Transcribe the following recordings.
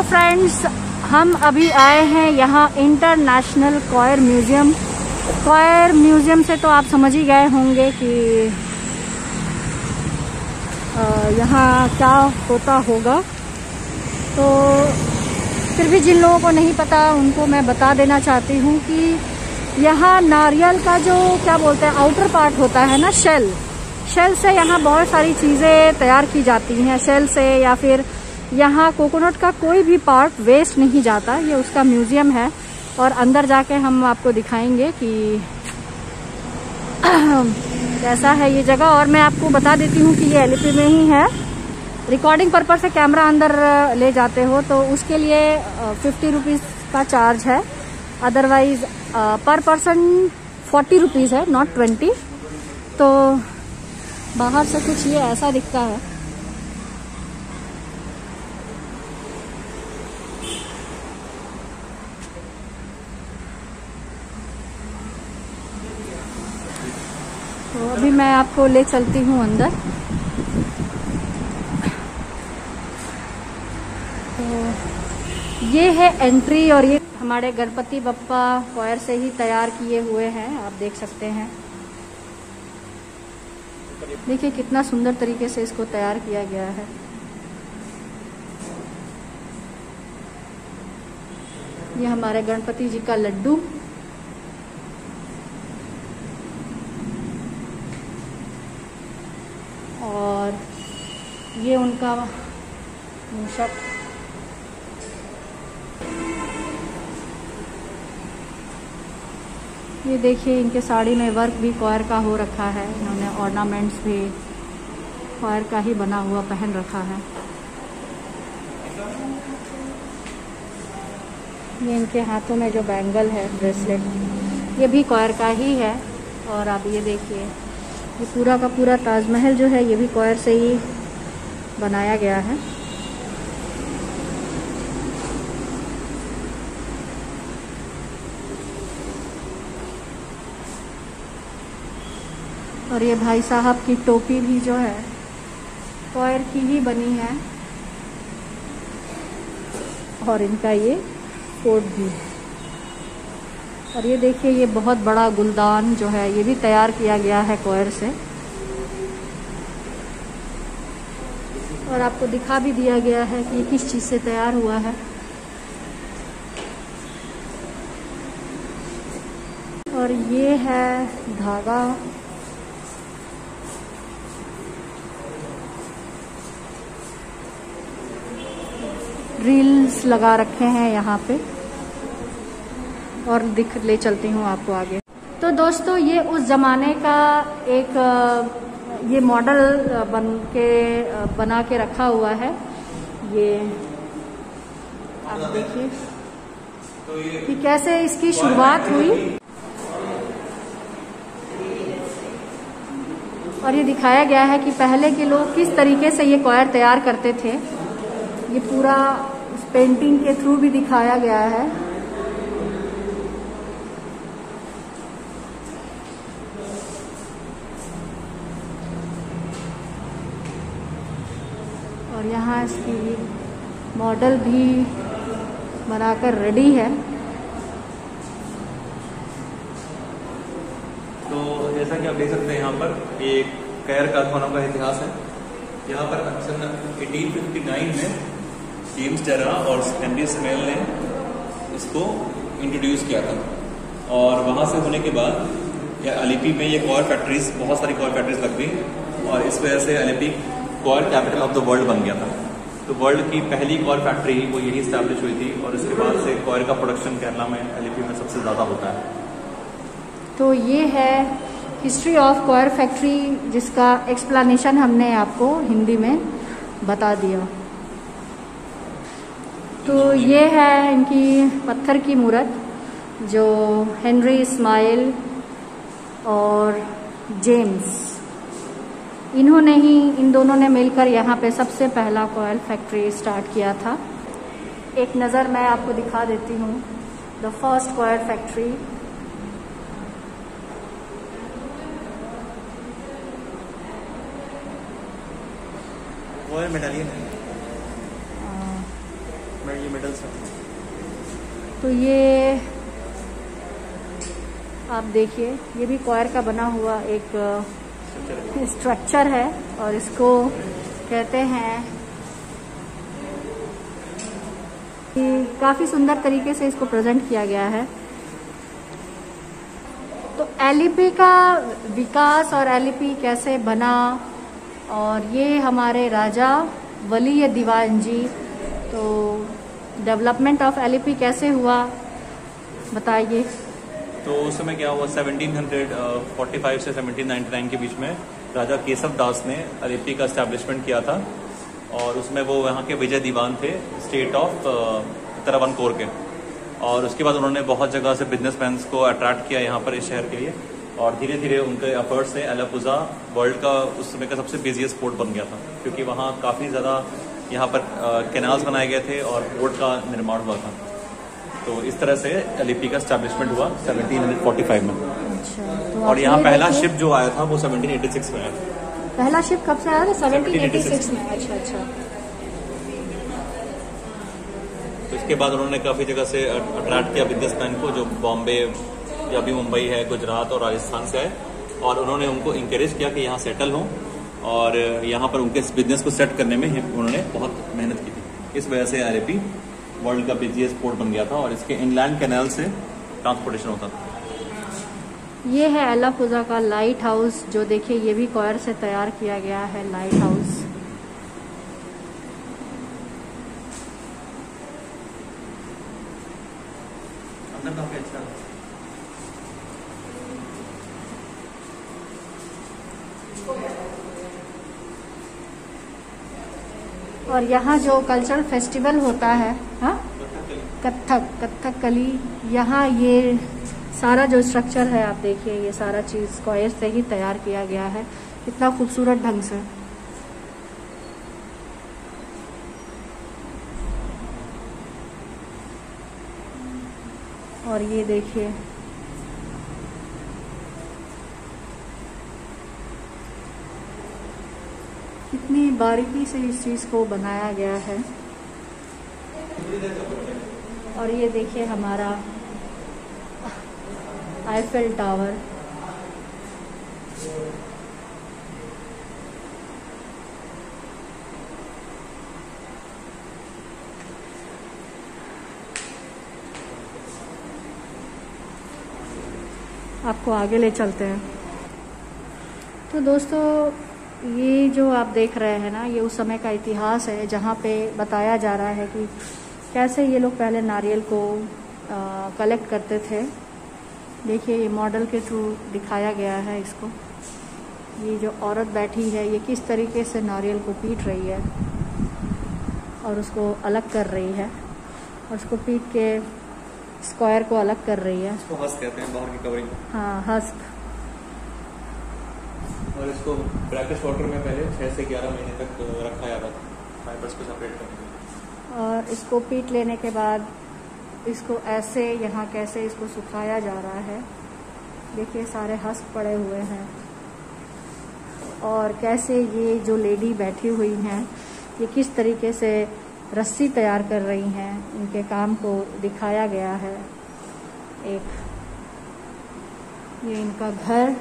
Friends, हम अभी आए हैं यहाँ international coir museum. Coir museum से तो आप समझ ही गए होंगे कि यहाँ क्या होता होगा। तो फिर भी जिन लोगों को नहीं पता उनको मैं बता देना चाहती हूँ कि यहाँ नारियल का जो क्या बोलते हैं आउटर पार्ट होता है ना, शेल से यहाँ बहुत सारी चीज़ें तैयार की जाती हैं शेल से, या फिर यहाँ कोकोनट का कोई भी पार्ट वेस्ट नहीं जाता। ये उसका म्यूज़ियम है और अंदर जाके हम आपको दिखाएंगे कि कैसा है ये जगह। और मैं आपको बता देती हूँ कि ये एलईपी में ही है। रिकॉर्डिंग पर्पज से कैमरा अंदर ले जाते हो तो उसके लिए 50 रुपीज़ का चार्ज है, अदरवाइज पर पर्सन 40 रुपीज़ है, नॉट 20। तो बाहर से कुछ ये ऐसा दिखता है। तो अभी मैं आपको ले चलती हूँ अंदर। तो ये है एंट्री और ये हमारे गणपति बप्पा क्वायर से ही तैयार किए हुए हैं, आप देख सकते हैं। देखिए कितना सुंदर तरीके से इसको तैयार किया गया है। ये हमारे गणपति जी का लड्डू, और ये उनका मूषक। ये देखिए इनके साड़ी में वर्क भी क्वायर का हो रखा है। इन्होंने ऑर्नामेंट्स भी क्वायर का ही बना हुआ पहन रखा है। ये इनके हाथों में जो बैंगल है, ब्रेसलेट, ये भी क्वायर का ही है। और आप ये देखिए ये पूरा का पूरा ताजमहल जो है ये भी क्वायर से ही बनाया गया है। और ये भाई साहब की टोपी भी जो है क्वायर की ही बनी है, और इनका ये कोट भी। और ये देखिए ये बहुत बड़ा गुलदान जो है ये भी तैयार किया गया है क्वायर से। और आपको दिखा भी दिया गया है कि ये किस चीज़ से तैयार हुआ है। और ये है धागा। रील्स लगा रखे हैं यहाँ पे, और ले चलती हूँ आपको आगे। तो दोस्तों ये उस ज़माने का एक ये मॉडल बना के रखा हुआ है। ये आप देखिए कि कैसे इसकी शुरुआत हुई, और ये दिखाया गया है कि पहले के लोग किस तरीके से ये क्वायर तैयार करते थे। ये पूरा इस पेंटिंग के थ्रू भी दिखाया गया है। और यहाँ इसकी मॉडल भी बनाकर रेडी है। तो जैसा कि आप देख सकते हैं यहाँ पर एक क्वायर कारखानों का इतिहास है। यहाँ पर सन 1859 में जेम्स टेरा और हेनरी स्मेल ने इसको इंट्रोड्यूस किया था। और वहाँ से होने के बाद एलईपी में ये क्वायर फैक्ट्रीज, बहुत सारी क्वायर फैक्ट्रीज लग गई, और इस वजह से Alleppey coir capital of the world बन गया था। तो वर्ल्ड की पहली क्वायर फैक्ट्री वो यही इस्टेब्लिश हुई थी, और इसके बाद से क्वायर का प्रोडक्शन केरला में एलईपी में सबसे ज़्यादा होता है। तो ये है हिस्ट्री ऑफ क्वायर फैक्ट्री, जिसका एक्सप्लेनेशन हमने आपको हिंदी में बता दिया। तो ये है इनकी पत्थर की मूर्त जो हेनरी स्माइल और जेम्स, इन्होंने ही, इन दोनों ने मिलकर यहाँ पे सबसे पहला क्वायर फैक्ट्री स्टार्ट किया था। एक नज़र मैं आपको दिखा देती हूँ the first coir factory. Coir medallion है। ये मेटल से। तो ये आप देखिए, ये भी कॉयर का बना हुआ एक स्ट्रक्चर है और इसको कहते हैं कि काफी सुंदर तरीके से इसको प्रेजेंट किया गया है। तो एलईपी का विकास और एलईपी कैसे बना, और ये हमारे राजा वली दीवान जी, तो डेवलपमेंट ऑफ एलईपी कैसे हुआ बताइए। तो उस समय क्या हुआ, 1745 से 1799 के बीच में राजा केशव दास ने एलईपी का एस्टैब्लिशमेंट किया था, और उसमें वो यहाँ के विजय दीवान थे स्टेट ऑफ त्रावणकोर के। और उसके बाद उन्होंने बहुत जगह से बिजनेसमैन को अट्रैक्ट किया यहाँ पर इस शहर के लिए, और धीरे धीरे उनके एफर्ट से अलापुजा वर्ल्ड का उस समय का सबसे बिजिएस्ट पोर्ट बन गया था, क्योंकि वहाँ काफ़ी ज़्यादा यहाँ पर कैनाल्स बनाए गए थे और पोर्ट का निर्माण हुआ था। तो इस तरह से एलईपी का एस्टैब्लिशमेंट हुआ 1745 में। अच्छा, तो और यहाँ पहला शिप जो आया था वो 1786 में आया था। पहला शिप कब से आया था? 1786 में। अच्छा अच्छा। तो इसके बाद उन्होंने काफ़ी जगह से अट्रैक्ट किया बिजनेसमैन को, जो बॉम्बे या भी मुंबई है, गुजरात और राजस्थान से आए, और उन्होंने उनको इंकरेज किया कि यहाँ सेटल हों, और यहाँ पर उनके बिजनेस को सेट करने में उन्होंने बहुत मेहनत की थी। इस वजह से एलईपी वर्ल्ड का बिजिएस्ट पोर्ट बन गया था, और इसके इनलैंड कैनाल से ट्रांसपोर्टेशन होता था। ये है अलापुजा का लाइट हाउस, जो देखिए ये भी कॉयर से तैयार किया गया है लाइट हाउस। अंदर काफी अच्छा है। और यहाँ जो कल्चरल फेस्टिवल होता है, हाँ, कथकली, यहाँ ये सारा जो स्ट्रक्चर है आप देखिए, ये सारा चीज स्क्वायर से ही तैयार किया गया है, इतना खूबसूरत ढंग से। और ये देखिए कितनी बारीकी से इस चीज को बनाया गया है। और ये देखिए हमारा आईफेल टावर। आपको आगे ले चलते हैं। तो दोस्तों, ये जो आप देख रहे हैं ना, ये उस समय का इतिहास है, जहाँ पे बताया जा रहा है कि कैसे ये लोग पहले नारियल को कलेक्ट करते थे। देखिए ये मॉडल के थ्रू दिखाया गया है इसको। ये जो औरत बैठी है, ये किस तरीके से नारियल को पीट रही है और उसको अलग कर रही है, और उसको पीट के स्क्वायर को अलग कर रही है। इसको हस्क कहते हैं, बाहर की कवरिंग। हाँ, हस्क। और इसको ब्रैकिश वाटर में पहले 6 से 11 महीने तक रखा जाता था, फाइबर्स को सेपरेट करने के लिए। और इसको पीट लेने के बाद इसको ऐसे यहाँ कैसे इसको सुखाया जा रहा है। देखिए सारे हस्क पड़े हुए हैं, और कैसे ये जो लेडी बैठी हुई हैं, ये किस तरीके से रस्सी तैयार कर रही हैं, इनके काम को दिखाया गया है। एक ये इनका घर,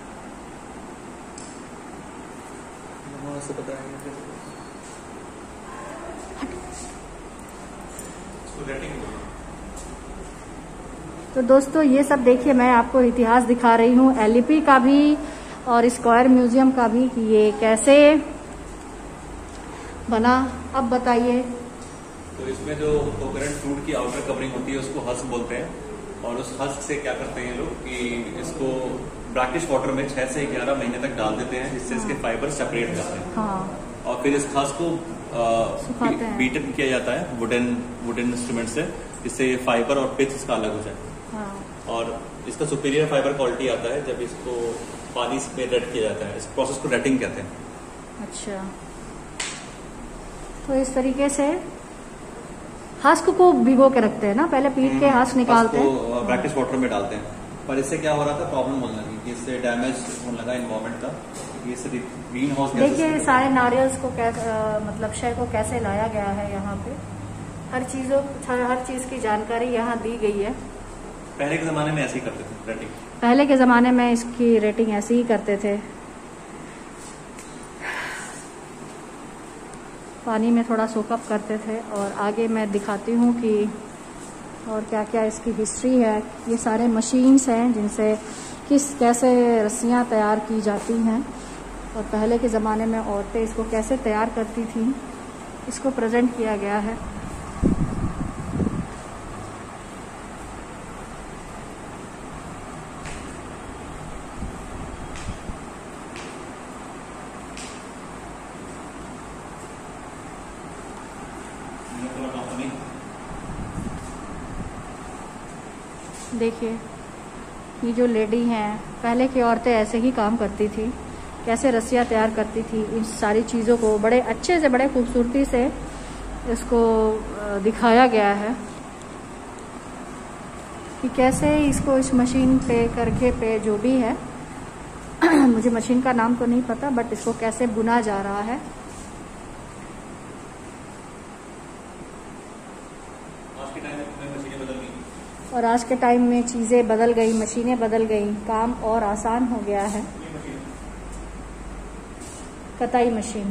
से पता है तो दोस्तों ये सब देखिए, मैं आपको इतिहास दिखा रही हूँ एलईपी का भी और स्क्वायर म्यूजियम का भी, कि ये कैसे बना। अब बताइए। तो इसमें जो कोकोनट फ्रूट की आउटर कवरिंग होती है उसको हस्क बोलते हैं, और उस हस्क से क्या करते हैं लोग कि इसको ब्रैकिश वाटर में 6 से 11 महीने तक डाल देते हैं, जिससे इसके फाइबर सेपरेट जाते हैं। हाँ। और फिर इस हस्क को बीटन किया जाता है वुडन इंस्ट्रूमेंट से, जिससे ये फाइबर और पिच इसका अलग हो जाए। हाँ। और इसका सुपीरियर फाइबर क्वालिटी आता है जब इसको पानी में रेट किया जाता है। इस प्रोसेस को रेटिंग कहते हैं। अच्छा, तो इस तरीके से हस्क को भिगो के रखते हैं ना, पहले पीट के हस्क निकालते हैं, ब्रैकिश वाटर में डालते हैं। पर इससे क्या हो रहा था, प्रॉब्लम होने लगी कि इससे डैमेज होने लगा एनवायरमेंट का। ये ग्रीन हाउस। देखिए सारे नारियल्स को कैसे मतलब शय को कैसे लाया गया है यहाँ पे। हर चीज़ की जानकारी यहाँ दी गई है। पहले के ज़माने में ऐसे ही करते थे रेटिंग। पहले के ज़माने में इसकी रेटिंग ऐसे ही करते थे। पानी में थोड़ा सोकअप करते थे। और आगे मैं दिखाती हूँ कि और क्या क्या इसकी हिस्ट्री है। ये सारे मशीन्स हैं जिनसे कैसे रस्सियाँ तैयार की जाती हैं और पहले के ज़माने में औरतें इसको कैसे तैयार करती थीं, इसको प्रेजेंट किया गया है। देखिए ये जो लेडी हैं, पहले की औरतें ऐसे ही काम करती थी, कैसे रस्सियाँ तैयार करती थी। इन सारी चीज़ों को बड़े अच्छे से, बड़े खूबसूरती से इसको दिखाया गया है कि कैसे इसको इस मशीन पे करके पे जो भी है मुझे मशीन का नाम तो नहीं पता, बट इसको कैसे बुना जा रहा है। और आज के टाइम में चीज़ें बदल गई, मशीनें बदल गई, काम और आसान हो गया है। कताई मशीन,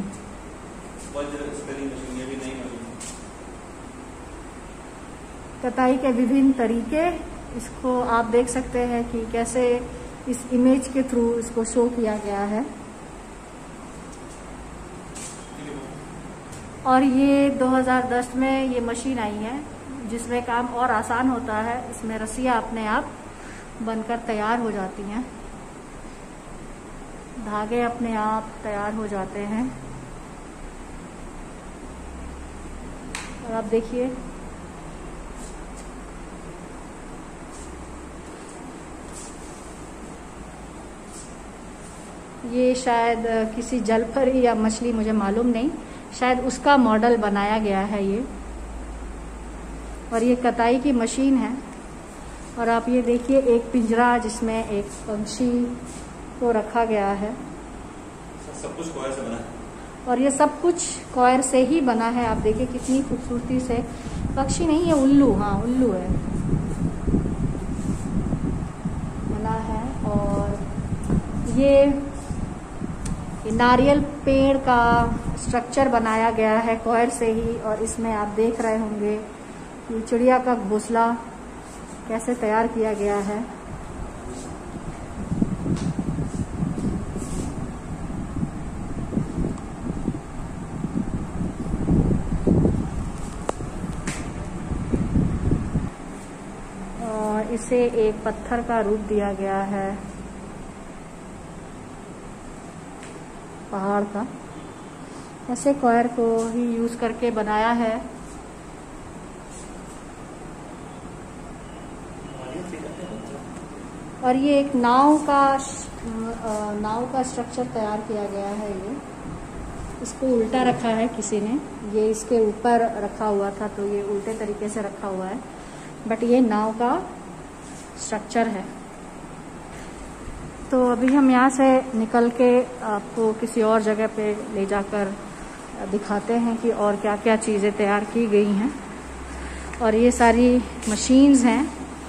कताई के विभिन्न तरीके, इसको आप देख सकते हैं कि कैसे इस इमेज के थ्रू इसको शो किया गया है। और ये 2010 में ये मशीन आई है जिसमें काम और आसान होता है। इसमें रस्सियाँ अपने आप बनकर तैयार हो जाती हैं, धागे अपने आप तैयार हो जाते हैं। और आप देखिए ये शायद किसी जलपरी या मछली, मुझे मालूम नहीं, शायद उसका मॉडल बनाया गया है ये। और ये कताई की मशीन है। और आप ये देखिए एक पिंजरा जिसमें एक पंछी को रखा गया है। सब कुछ कॉयर से बना है। और ये सब कुछ कॉयर से ही बना है। आप देखिए कितनी खूबसूरती से, पक्षी नहीं है, उल्लू, हाँ उल्लू है, बना है। और ये नारियल पेड़ का स्ट्रक्चर बनाया गया है कॉयर से ही। और इसमें आप देख रहे होंगे ये चिड़िया का घोंसला कैसे तैयार किया गया है। और इसे एक पत्थर का रूप दिया गया है, पहाड़ का। ऐसे कॉयर को ही यूज करके बनाया है। और ये एक नाव का स्ट्रक्चर तैयार किया गया है। ये इसको उल्टा रखा है किसी ने, ये इसके ऊपर रखा हुआ था तो ये उल्टे तरीके से रखा हुआ है, बट ये नाव का स्ट्रक्चर है। तो अभी हम यहाँ से निकल के आपको किसी और जगह पे ले जाकर दिखाते हैं कि और क्या क्या चीज़ें तैयार की गई हैं। और ये सारी मशीन्स हैं।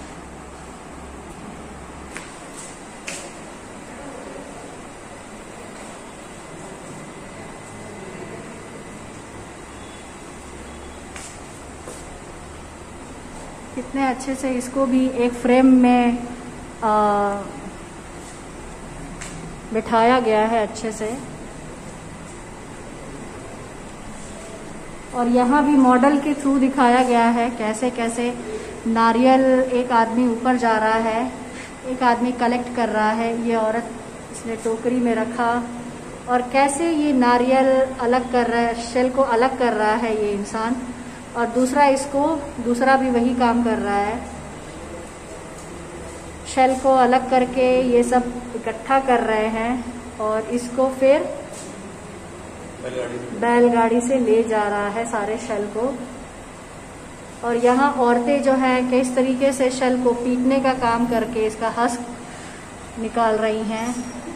कितने अच्छे से इसको भी एक फ्रेम में बिठाया गया है अच्छे से। और यहाँ भी मॉडल के थ्रू दिखाया गया है कैसे कैसे नारियल, एक आदमी ऊपर जा रहा है, एक आदमी कलेक्ट कर रहा है, ये औरत इसने टोकरी में रखा, और कैसे ये नारियल अलग कर रहा है, शेल को अलग कर रहा है ये इंसान, और दूसरा भी वही काम कर रहा है, शेल को अलग करके ये सब इकट्ठा कर रहे हैं और इसको फिर बैलगाड़ी से ले जा रहा है सारे शेल को। और यहाँ औरतें जो हैं किस तरीके से शेल को पीटने का काम करके इसका हस्क निकाल रही हैं,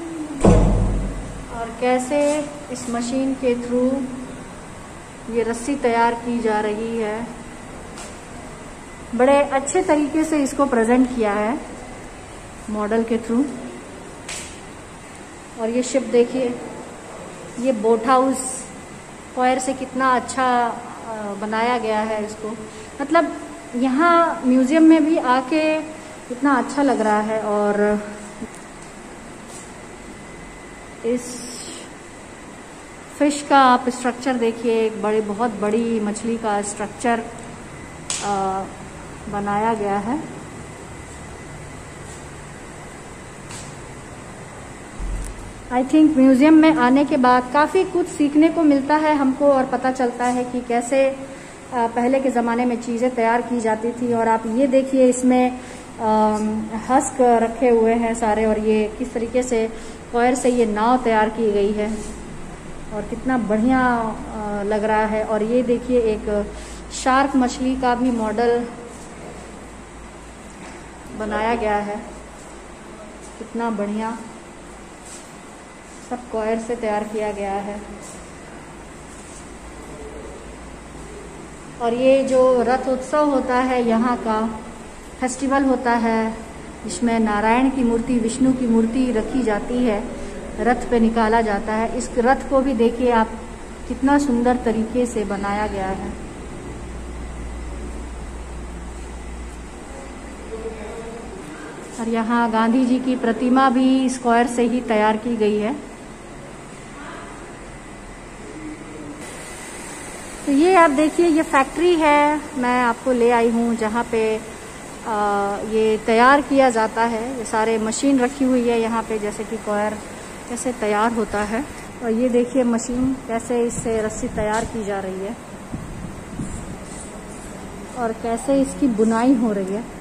और कैसे इस मशीन के थ्रू ये रस्सी तैयार की जा रही है। बड़े अच्छे तरीके से इसको प्रेजेंट किया है मॉडल के थ्रू। और ये शिप देखिए, ये बोट हाउस स्क्वायर से कितना अच्छा बनाया गया है इसको। मतलब यहाँ म्यूजियम में भी आके कितना अच्छा लग रहा है। और इस फिश का आप स्ट्रक्चर देखिए, एक बहुत बड़ी मछली का स्ट्रक्चर बनाया गया है। आई थिंक म्यूजियम में आने के बाद काफ़ी कुछ सीखने को मिलता है हमको, और पता चलता है कि कैसे पहले के ज़माने में चीज़ें तैयार की जाती थी। और आप ये देखिए, इसमें हस्क रखे हुए हैं सारे, और ये किस तरीके से कॉयर से ये नाव तैयार की गई है और कितना बढ़िया लग रहा है। और ये देखिए, एक शार्क मछली का भी मॉडल बनाया गया है, कितना बढ़िया, सब कॉयर से तैयार किया गया है। और ये जो रथ उत्सव होता है, यहाँ का फेस्टिवल होता है, जिसमें नारायण की मूर्ति, विष्णु की मूर्ति रखी जाती है, रथ पे निकाला जाता है। इस रथ को भी देखिए आप, कितना सुंदर तरीके से बनाया गया है। और यहाँ गांधी जी की प्रतिमा भी स्क्वायर से ही तैयार की गई है। तो ये आप देखिए, ये फैक्ट्री है, मैं आपको ले आई हूँ जहाँ पे ये तैयार किया जाता है। ये सारे मशीन रखी हुई है यहाँ पे, जैसे कि कॉयर कैसे तैयार होता है। और ये देखिए मशीन कैसे इससे रस्सी तैयार की जा रही है और कैसे इसकी बुनाई हो रही है।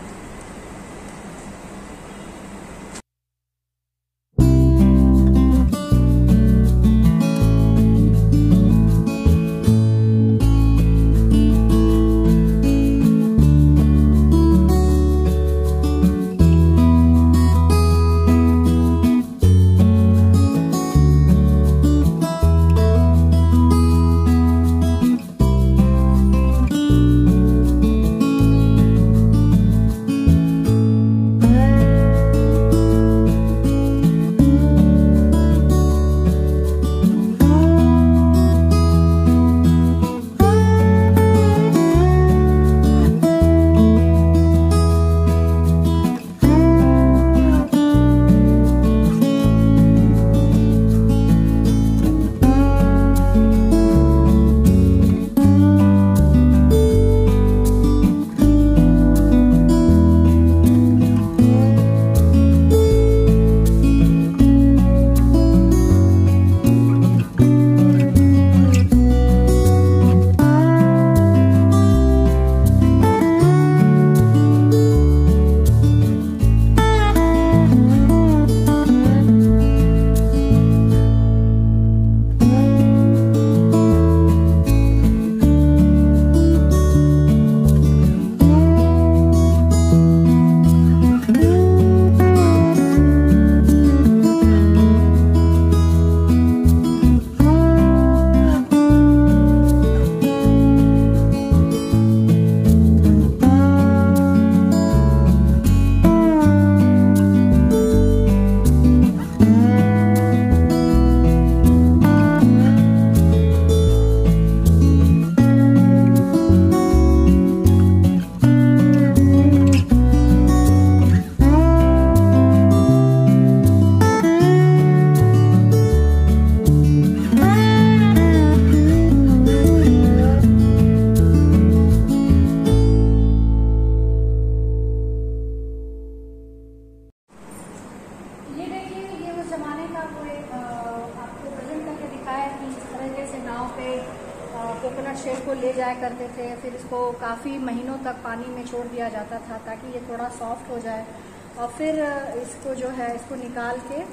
कोकोनट शेल को ले जाया करते थे, फिर इसको काफ़ी महीनों तक पानी में छोड़ दिया जाता था ताकि ये थोड़ा सॉफ्ट हो जाए, और फिर इसको जो है इसको निकाल के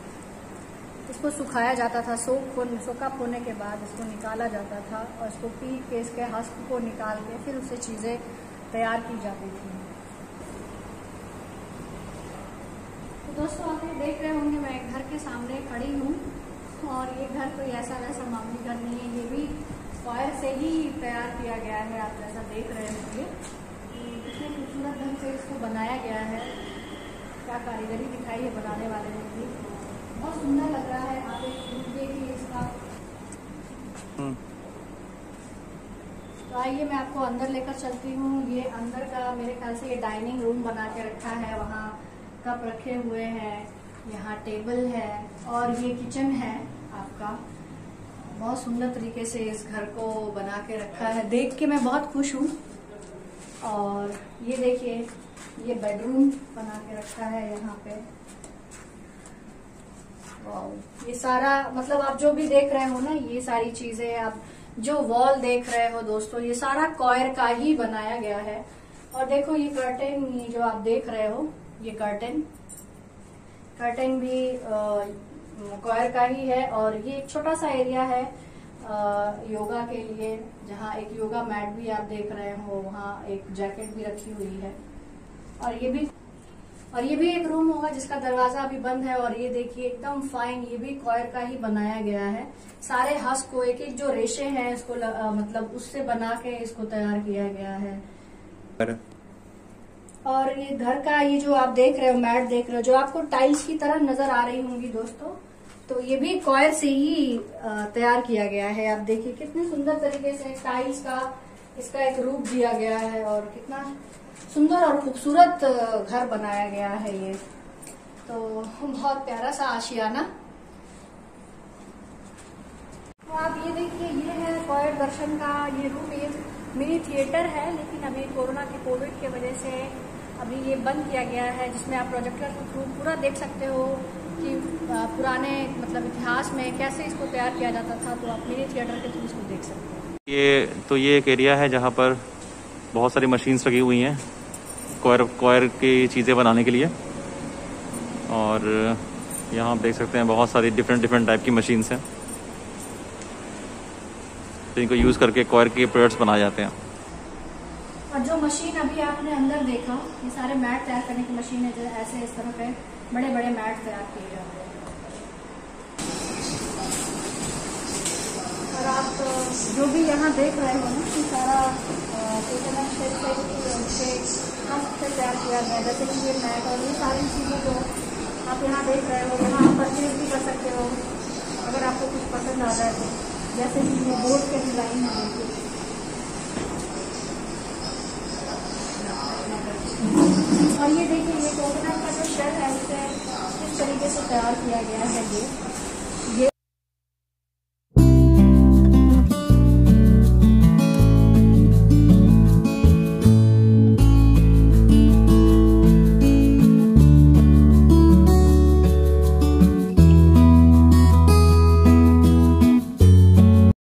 इसको सुखाया जाता था। सोकअप होने के बाद इसको निकाला जाता था और इसको पीट के इसके हस्क को निकाल के फिर उससे चीज़ें तैयार की जाती थी। तो दोस्तों आप ये देख रहे होंगे मैं एक घर के सामने खड़ी हूँ, और ये घर कोई ऐसा वैसा मामूली घर नहीं है, ये भी स्क्वायर से ही तैयार किया गया है। आप जैसा देख रहे होंगे कितने खूबसूरत ढंग से इसको बनाया गया है, क्या कारीगरी दिखाई है बनाने वाले ने भी, बहुत सुंदर लग रहा है। आप एक देखिए इसका। तो आइए मैं आपको अंदर लेकर चलती हूँ। ये अंदर का मेरे ख्याल से ये डाइनिंग रूम बना के रखा है, वहाँ कप रखे हुए हैं, यहाँ टेबल है और ये किचन है आपका। बहुत सुंदर तरीके से इस घर को बना के रखा है, देख के मैं बहुत खुश हूँ। और ये देखिए ये बेडरूम बना के रखा है यहाँ पे। ये सारा मतलब आप जो भी देख रहे हो ना, ये सारी चीजें आप जो वॉल देख रहे हो दोस्तों, ये सारा कॉयर का ही बनाया गया है। और देखो ये कर्टेन, ये जो आप देख रहे हो ये कर्टेन भी कॉयर का ही है। और ये एक छोटा सा एरिया है योगा के लिए, जहाँ एक योगा मैट भी आप देख रहे हो, वहाँ एक जैकेट भी रखी हुई है। और ये भी एक रूम होगा जिसका दरवाजा अभी बंद है। और ये देखिए एकदम फाइन, ये भी कॉयर का ही बनाया गया है। सारे हस्क को एक एक जो रेशे हैं इसको मतलब उससे बना के इसको तैयार किया गया है। और ये घर का ये जो आप देख रहे हो मैट देख रहे हो, जो आपको टाइल्स की तरह नजर आ रही होंगी दोस्तों, तो ये भी कॉयर से ही तैयार किया गया है। आप देखिए कितने सुंदर तरीके से टाइल्स का इसका एक रूप दिया गया है और कितना सुंदर और खूबसूरत घर बनाया गया है ये। तो बहुत प्यारा सा आशियाना। तो आप ये देखिए, ये है कॉयर दर्शन का ये रूम। ये मिनी थिएटर है, लेकिन अभी कोरोना के कोविड की वजह से अभी ये बंद किया गया है, जिसमें आप प्रोजेक्टर के थ्रू पूरा देख सकते हो कि पुराने मतलब इतिहास में कैसे इसको तैयार किया जाता था। तो आप मिनी थिएटर के थ्रू इसको देख सकते हो। ये एक एरिया है जहाँ पर बहुत सारी मशीन्स लगी हुई हैं कॉयर की चीज़ें बनाने के लिए। और यहाँ आप देख सकते हैं बहुत सारी डिफरेंट टाइप की मशीन्स हैं, तो इनको यूज़ करके कॉयर के प्रोडक्ट्स बनाए जाते हैं। और जो मशीन अभी आपने अंदर देखा, ये सारे मैट तैयार करने की मशीन है, जो ऐसे इस तरह पे बड़े बड़े मैट तैयार किए जाते हैं। और आप जो भी यहाँ देख रहे हो ना, ये सारा से तैयार किया गया, जैसे कि ये मैट और ये सारी चीज़ें जो आप यहाँ देख रहे हो, यहाँ आप परचेज भी कर सकते हो अगर आपको कुछ पसंद आ जाए तो। जैसे कि ये बोर्ड के डिजाइन है, और ये देखिए ये कोकोनट का जो शेल है उसे किस तरीके से तैयार किया गया है। ये